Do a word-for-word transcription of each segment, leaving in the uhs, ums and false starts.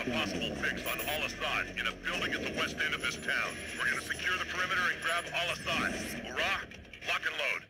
possible fix on Al-Asad in a building at the west end of this town. We're gonna secure the perimeter and grab Al-Asad. Hurrah! Lock and load.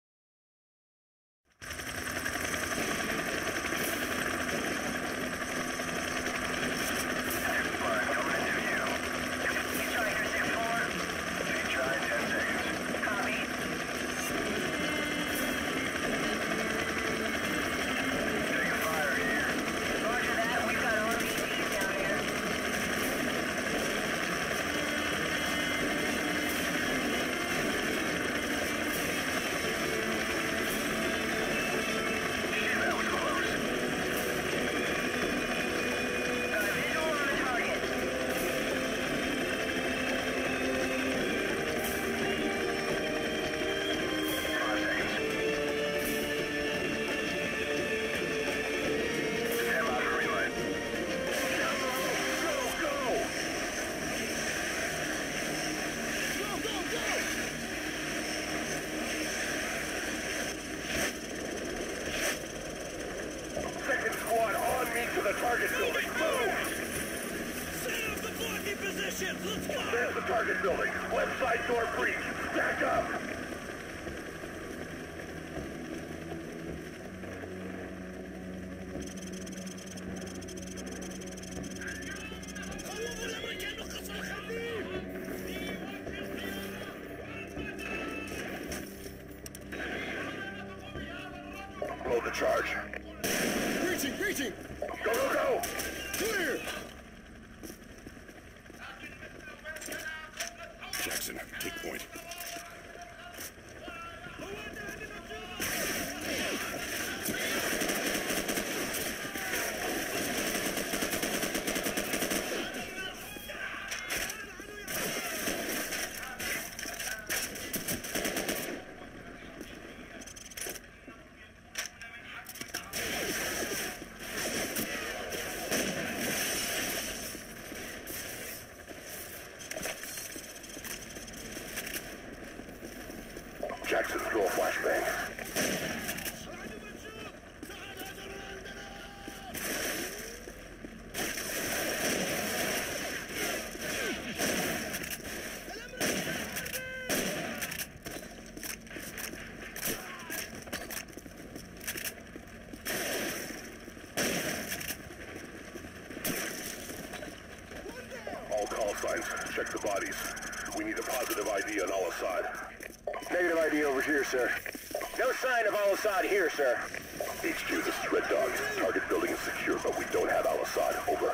Blow the charge. Breaching, breaching! Go, go, go! Clear! Jackson, take point. Jackson, throw a flashbang. All call signs. Check the bodies. We need a positive I D on Al-Asad. Negative I D over here, sir. No sign of Al-Asad here, sir. H Q, this is Red Dog. Target building is secure, but we don't have Al-Asad. Over.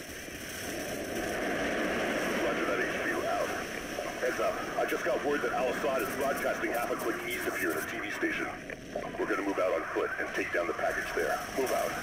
Roger that, H Q. Out. Heads up. I just got word that Al-Asad is broadcasting half a click east of here at a T V station. We're gonna move out on foot and take down the package there. Move out.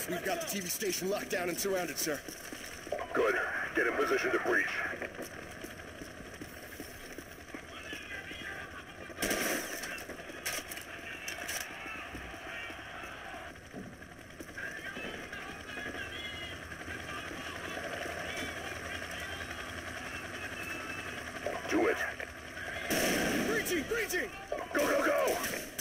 We've got the T V station locked down and surrounded, sir. Good. Get in position to breach. Do it. Breaching! Breaching! Go, go, go!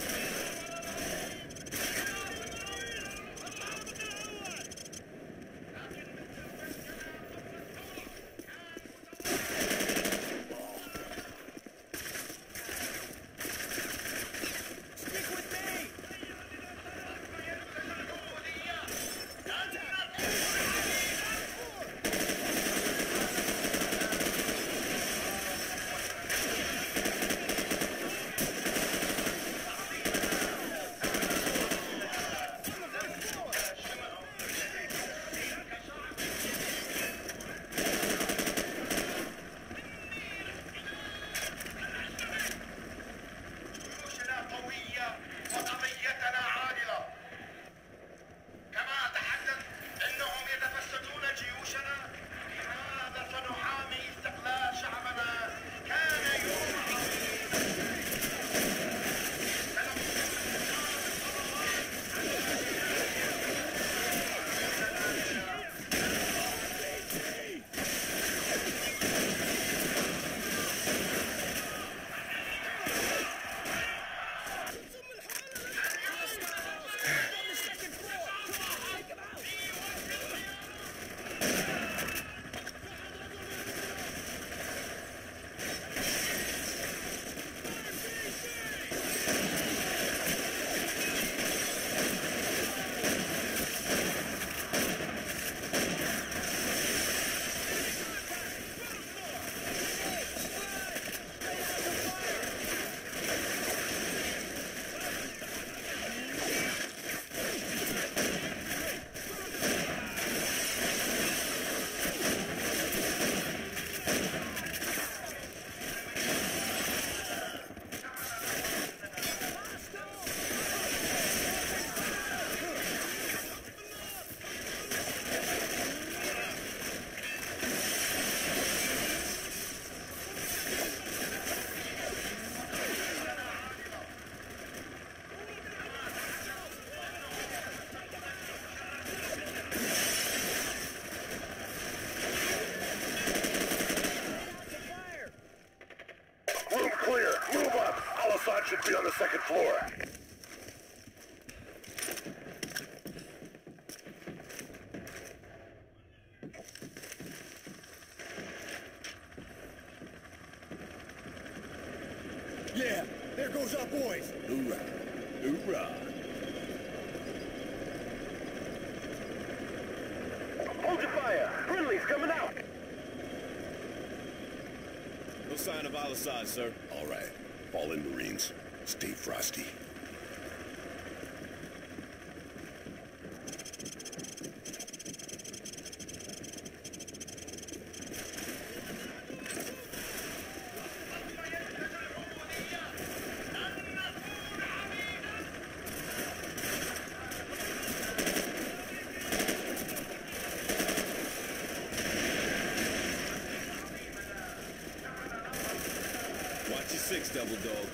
Al-Asad should be on the second floor. Yeah, there goes our boys. Hoorah! Hoorah! Hold your fire! Friendly's coming out! No sign of Al-Asad, sir. All right. Fall in, Marines. Stay frosty. Watch your six, double dog.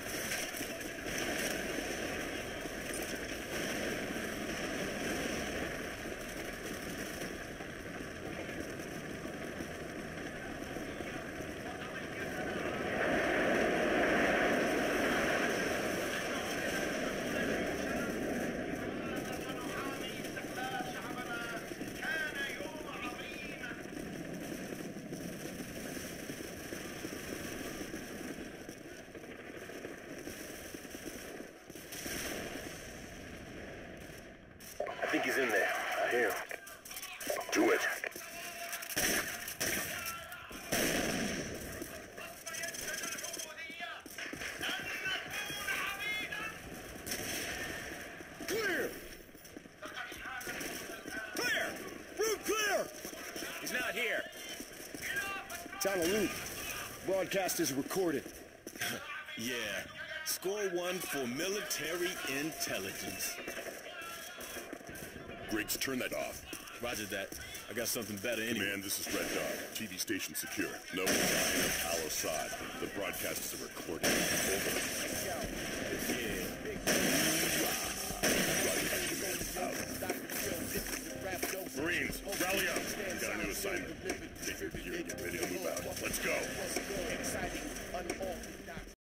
I think he's in there. I hear him. Do it. Clear! Clear! Route clear! He's not here. It's on a loop. Broadcast is recorded. Yeah. Score one for military intelligence. Griggs, turn that off. Roger that. I got something better anyway. Man, this is Red Dog. T V station secure. No sign of Al-Asad. The broadcast is a recording. Over.